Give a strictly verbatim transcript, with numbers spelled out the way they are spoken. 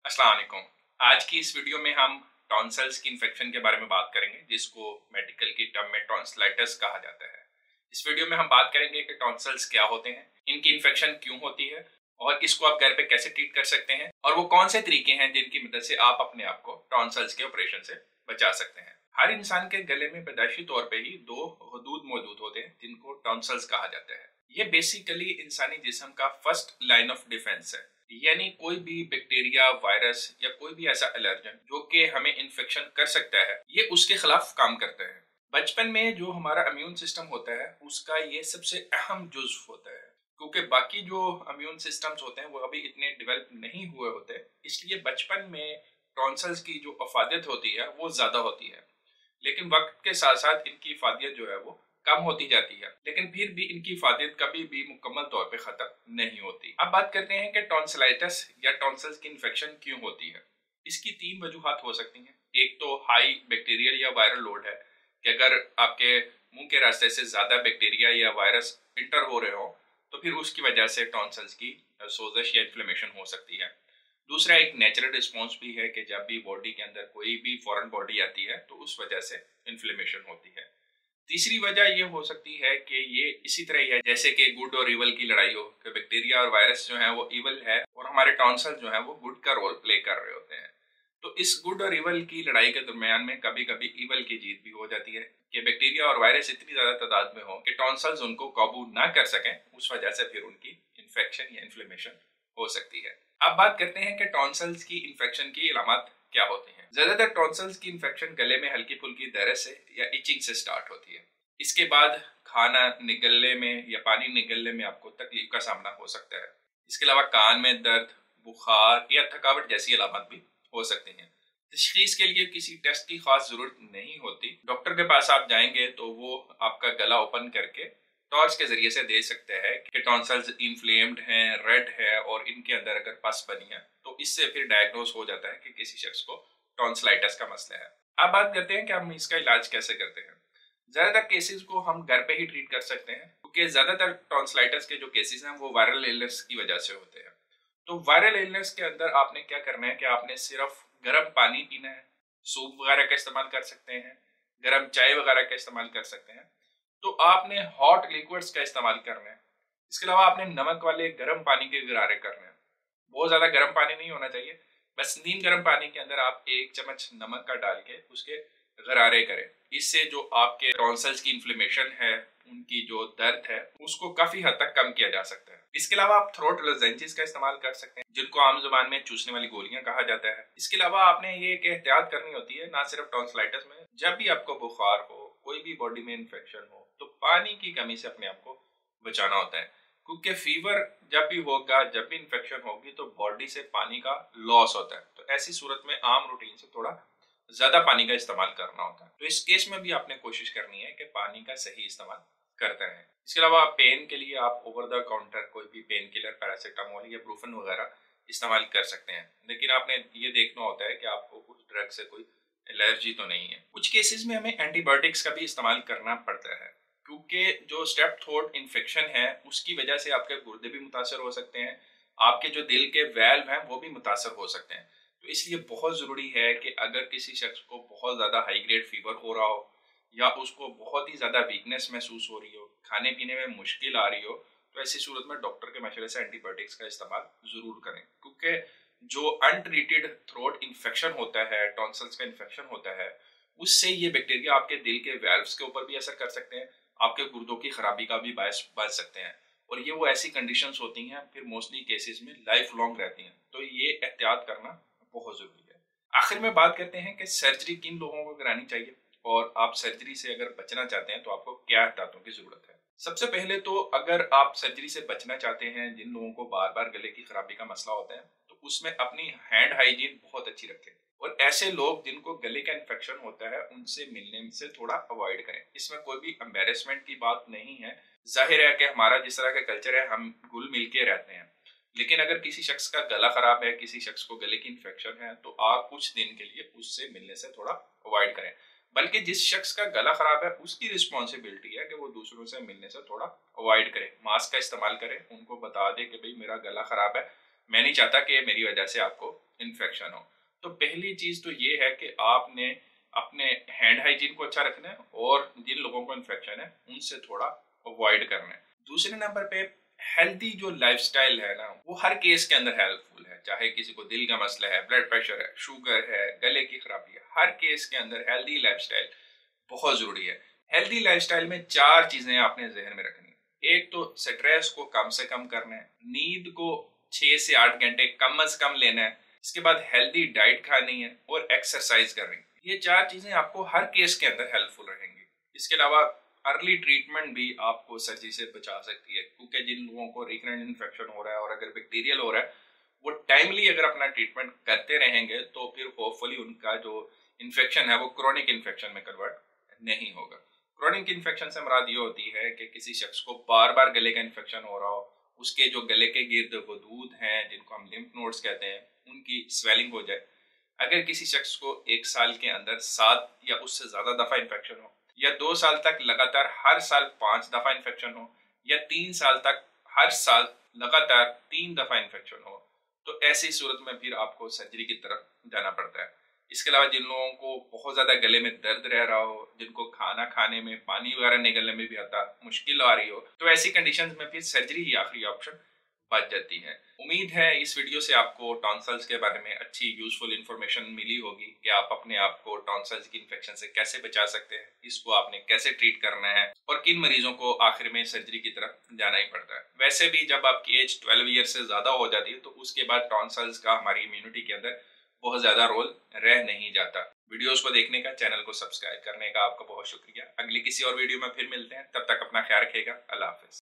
अस्सलाम वालेकुम। आज की इस वीडियो में हम टॉन्सिल्स की इन्फेक्शन के बारे में बात करेंगे, जिसको मेडिकल की टर्म में टॉन्सिलाइटिस कहा जाता है। इस वीडियो में हम बात करेंगे कि टॉन्सिल्स क्या होते हैं, इनकी इन्फेक्शन क्यों होती है और इसको आप घर पे कैसे ट्रीट कर सकते हैं और वो कौन से तरीके हैं जिनकी मदद से आप अपने आप को टॉन्सिल्स के ऑपरेशन से बचा सकते हैं। हर इंसान के गले में पैदाइशी तौर पे ही दो हदूद मौजूद होते हैं जिनको टॉन्सिल्स कहा जाता है। ये बेसिकली इंसानी जिस्म का फर्स्ट लाइन ऑफ डिफेंस है, यानी कोई भी बैक्टीरिया, वायरस या कोई भी ऐसा एलर्जन जो कि हमें इन्फेक्शन कर सकता है, ये उसके खिलाफ काम करता है। बचपन में जो हमारा इम्यून सिस्टम होता है उसका ये सबसे अहम जुज्व होता है, क्योंकि बाकी जो इम्यून सिस्टम्स होते हैं वो अभी इतने डेवलप नहीं हुए होते, इसलिए बचपन में टॉन्सिल्स की जो अफादियत होती है वो ज्यादा होती है। लेकिन वक्त के साथ साथ इनकी इफादियत जो है वो कम होती जाती है, लेकिन फिर भी इनकी इफादियत कभी भी मुकम्मल तौर पे खत्म नहीं होती। अब बात करते हैं कि टॉन्सिलाइटिस या टॉन्सिल्स की इन्फेक्शन क्यों होती है। इसकी तीन वजूहात हो सकती हैं। एक तो हाई बैक्टीरियल या वायरल लोड है कि अगर आपके मुंह के रास्ते से ज्यादा बैक्टीरिया या वायरस इंटर हो रहे हो तो फिर उसकी वजह से टॉन्सिल्स की सोजश या इन्फ्लेमेशन हो सकती है। दूसरा एक नेचुरल रिस्पॉन्स भी है कि जब भी बॉडी के अंदर कोई भी फॉरेन बॉडी आती है तो उस वजह से इन्फ्लेमेशन होती है। तीसरी वजह ये हो सकती है कि ये इसी तरह ही है जैसे कि गुड और इवल की लड़ाई हो, कि बैक्टीरिया और वायरस जो है वो इवल है और हमारे टॉन्सिल जो है वो गुड का रोल प्ले कर रहे होते हैं। तो इस गुड और इवल की लड़ाई के दरमियान में कभी कभी इवल की जीत भी हो जाती है कि बैक्टीरिया और वायरस इतनी ज्यादा तादाद में हो कि टॉन्सिल्स उनको काबू ना कर सकें, उस वजह से फिर उनकी इन्फेक्शन या इन्फ्लेमेशन हो सकती है। अब बात करते हैं कि टॉन्सिल्स की इन्फेक्शन की इलामात क्या होती हैं। ज्यादातर टॉन्सिल्स की इन्फेक्शन गले में हल्की फुल्की दर्द से या इचिंग से स्टार्ट होती है। इसके बाद खाना निगलने में या पानी निगलने में आपको तकलीफ का सामना हो सकता है। इसके अलावा कान में दर्द, बुखार या थकावट जैसी अलामत भी हो सकती हैं। तशखीस के लिए किसी टेस्ट की खास जरूरत नहीं होती। डॉक्टर के पास आप जाएंगे तो वो आपका गला ओपन करके टॉर्च के जरिए से दे सकते हैं कि टॉन्सिल्स इन्फ्लेम्ड हैं, रेड है और इनके अंदर अगर पस बनी है तो इससे फिर डायग्नोज हो जाता है कि किसी शख्स को टॉन्सिलाइटिस का मसला है। अब बात करते हैं कि हम इसका इलाज कैसे करते हैं। ज्यादातर केसेस को हम घर पे ही ट्रीट कर सकते हैं, क्योंकि ज्यादातर टॉन्सिलाइटिस के जो केसेस हैं वो वायरल इलनेस की वजह से होते हैं। तो वायरल इलनेस के अंदर आपने क्या करना है कि आपने सिर्फ गर्म पानी पीना है, सूप वगैरह का इस्तेमाल कर सकते हैं, गर्म चाय वगैरह का इस्तेमाल कर सकते हैं। तो आपने हॉट लिक्विड्स का इस्तेमाल करना है। इसके अलावा आपने नमक वाले गर्म पानी के गरारे करने हैं। बहुत ज्यादा गर्म पानी नहीं होना चाहिए, बस नीम गर्म पानी के अंदर आप एक चम्मच नमक का डाल के उसके गरारे करें। इससे जो आपके टॉन्सिल्स की इन्फ्लेमेशन है, उनकी जो दर्द है, उसको काफी हद तक कम किया जा सकता है। इसके अलावा आप थ्रोट लोजेंजेस का इस्तेमाल कर सकते हैं, जिनको आम जुबान में चूसने वाली गोलियां कहा जाता है। इसके अलावा आपने ये एक एहतियात करनी होती है, ना सिर्फ टॉन्सिलाइटिस में, जब भी आपको बुखार हो, कोई भी बॉडी में इन्फेक्शन हो, तो पानी की कमी से अपने आप को बचाना होता है। क्योंकि फीवर जब भी होगा, जब भी इन्फेक्शन होगी, तो बॉडी से पानी का लॉस होता है। तो ऐसी सूरत में आम रूटीन से थोड़ा ज्यादा पानी का इस्तेमाल करना होता है। तो इस केस में भी आपने कोशिश करनी है कि पानी का सही इस्तेमाल करते रहें। इसके अलावा पेन के लिए आप ओवर द काउंटर कोई भी पेन किलर, पैरासीटामोल या ब्रूफन वगैरह इस्तेमाल कर सकते हैं, लेकिन आपने ये देखना होता है कि आपको कुछ ड्रग से कोई एलर्जी तो नहीं है। कुछ केसेस में हमें एंटीबायोटिक्स का भी इस्तेमाल करना पड़ता है, क्योंकि जो स्ट्रेप थ्रोट इन्फेक्शन है उसकी वजह से आपके गुर्दे भी मुतासर हो सकते हैं, आपके जो दिल के वैल्व हैं वो भी मुतासर हो सकते हैं। तो इसलिए बहुत ज़रूरी है कि अगर किसी शख्स को बहुत ज़्यादा हाई ग्रेड फीवर हो रहा हो या उसको बहुत ही ज़्यादा वीकनेस महसूस हो रही हो, खाने पीने में मुश्किल आ रही हो, तो ऐसी सूरत में डॉक्टर के मशवरे से एंटीबायोटिक्स का इस्तेमाल ज़रूर करें। क्योंकि जो अनट्रीटेड थ्रोट इन्फेक्शन होता है, टॉन्सिल्स का इन्फेक्शन होता है, उससे ये बैक्टीरिया आपके दिल के वैल्व्स के ऊपर भी असर कर सकते हैं, आपके गुर्दों की खराबी का भी बायस बन सकते हैं। और ये वो ऐसी कंडीशंस होती हैं फिर मोस्टली केसेस में लाइफ लॉन्ग रहती हैं। तो ये एहतियात करना बहुत जरूरी है। आखिर में बात करते हैं कि सर्जरी किन लोगों को करानी चाहिए और आप सर्जरी से अगर बचना चाहते हैं तो आपको क्या एहतियातों की जरूरत है। सबसे पहले तो अगर आप सर्जरी से बचना चाहते हैं, जिन लोगों को बार बार गले की खराबी का मसला होता है, तो उसमें अपनी हैंड हाइजीन बहुत अच्छी रखें और ऐसे लोग जिनको गले का इन्फेक्शन होता है उनसे मिलने से थोड़ा अवॉइड करें। इसमें कोई भी एम्बेरसमेंट की बात नहीं है। जाहिर है कि हमारा जिस तरह का कल्चर है, हम घुल मिल के रहते हैं, लेकिन अगर किसी शख्स का गला खराब है, किसी शख्स को गले की इन्फेक्शन है, तो आप कुछ दिन के लिए उससे मिलने से थोड़ा अवॉइड करें। बल्कि जिस शख्स का गला खराब है उसकी रिस्पॉन्सिबिलिटी है कि वो दूसरों से मिलने से थोड़ा अवॉइड करें, मास्क का इस्तेमाल करें, उनको बता दे कि भाई मेरा गला खराब है, मैं नहीं चाहता कि मेरी वजह से आपको इन्फेक्शन हो। तो पहली चीज तो ये है कि आपने अपने हैंड हाइजीन को अच्छा रखना है और जिन लोगों को इन्फेक्शन है उनसे थोड़ा अवॉइड करना है। दूसरे नंबर पे हेल्दी जो लाइफस्टाइल है ना, वो हर केस के अंदर हेल्पफुल है। चाहे किसी को दिल का मसला है, ब्लड प्रेशर है, शुगर है, गले की खराबी है, हर केस के अंदर हेल्दी लाइफस्टाइल बहुत जरूरी है। हेल्दी लाइफस्टाइल में चार चीजें आपने जहन में रखनी है। एक तो स्ट्रेस को कम से कम करना है, नींद को छह से आठ घंटे कम अज कम लेना है, इसके बाद हेल्दी डाइट खानी है और एक्सरसाइज करनी है। ये चार चीजें आपको हर केस के अंदर हेल्पफुल रहेंगी। इसके अलावा अर्ली ट्रीटमेंट भी आपको सर्जरी से बचा सकती है, क्योंकि जिन लोगों को रिकरेंट इन्फेक्शन हो रहा है और अगर बैक्टीरियल हो रहा है, वो टाइमली अगर अपना ट्रीटमेंट करते रहेंगे तो फिर होपफुली उनका जो इन्फेक्शन है वो क्रोनिक इन्फेक्शन में कन्वर्ट नहीं होगा। क्रोनिक इन्फेक्शन से मुराद ये होती है कि किसी शख्स को बार बार गले का इन्फेक्शन हो रहा हो, उसके जो गले के गिर्द वदूद हैं जिनको हम लिम्फ नोड्स कहते हैं, उनकी स्वेलिंग हो जाए। अगर किसी शख्स को एक साल के अंदर सात या उससे ज्यादा दफा इन्फेक्शन हो, या दो साल तक लगातार हर साल पांच दफा इन्फेक्शन हो, या तीन साल तक हर साल लगातार तीन दफा इन्फेक्शन हो, तो ऐसी सूरत में फिर आपको सर्जरी की तरफ जाना पड़ता है। इसके अलावा जिन लोगों को बहुत ज्यादा गले में दर्द रह रहा हो, जिनको खाना खाने में, पानी वगैरह निकलने में भी आता मुश्किल आ रही हो, तो ऐसी कंडीशंस में फिर सर्जरी ही आखिरी ऑप्शन बच जाती है। उम्मीद है इस वीडियो से आपको टॉन्सिल्स के बारे में अच्छी यूजफुल इंफॉर्मेशन मिली होगी कि आप अपने आप को टॉन्सिल्स की इन्फेक्शन से कैसे बचा सकते हैं, इसको आपने कैसे ट्रीट करना है और किन मरीजों को आखिर में सर्जरी की तरफ जाना ही पड़ता है। वैसे भी जब आपकी एज ट्वेल्व ईयर से ज्यादा हो जाती है तो उसके बाद टॉन्सिल्स का हमारी इम्यूनिटी के अंदर बहुत ज्यादा रोल रह नहीं जाता। वीडियोस को देखने का, चैनल को सब्सक्राइब करने का आपका बहुत शुक्रिया। अगली किसी और वीडियो में फिर मिलते हैं, तब तक अपना ख्याल रखिएगा। अल्लाह हाफिज।